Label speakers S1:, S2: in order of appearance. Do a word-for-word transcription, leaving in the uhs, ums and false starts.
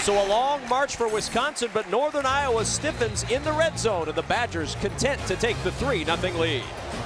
S1: So a long march for Wisconsin, but Northern Iowa stiffens in the red zone, and the Badgers content to take the three nothing lead.